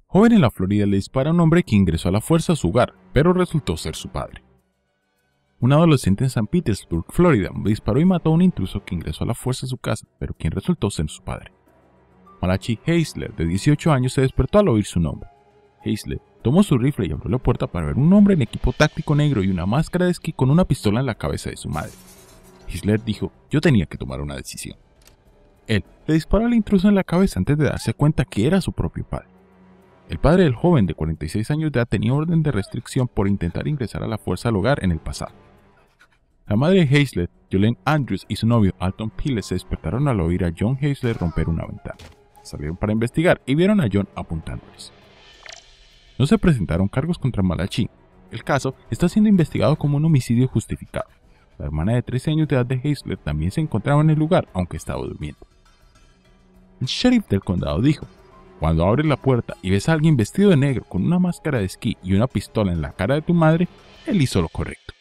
Joven en la Florida le dispara a un hombre que ingresó a la fuerza a su hogar, pero resultó ser su padre. Un adolescente en St. Petersburg, Florida, disparó y mató a un intruso que ingresó a la fuerza a su casa, pero quien resultó ser su padre. Malachi Heisler, de 18 años, se despertó al oír su nombre. Heisler tomó su rifle y abrió la puerta para ver un hombre en equipo táctico negro y una máscara de esquí con una pistola en la cabeza de su madre. Heisler dijo: yo tenía que tomar una decisión. Él le disparó al intruso en la cabeza antes de darse cuenta que era su propio padre. El padre del joven de 46 años de edad tenía orden de restricción por intentar ingresar a la fuerza al hogar en el pasado. La madre de Heisler, Jolene Andrews, y su novio Alton Piles se despertaron al oír a John Heisler romper una ventana. Salieron para investigar y vieron a John apuntándoles. No se presentaron cargos contra Malachi. El caso está siendo investigado como un homicidio justificado. La hermana de 13 años de edad de Heisler también se encontraba en el lugar, aunque estaba durmiendo. El sheriff del condado dijo: cuando abres la puerta y ves a alguien vestido de negro con una máscara de esquí y una pistola en la cara de tu madre, él hizo lo correcto.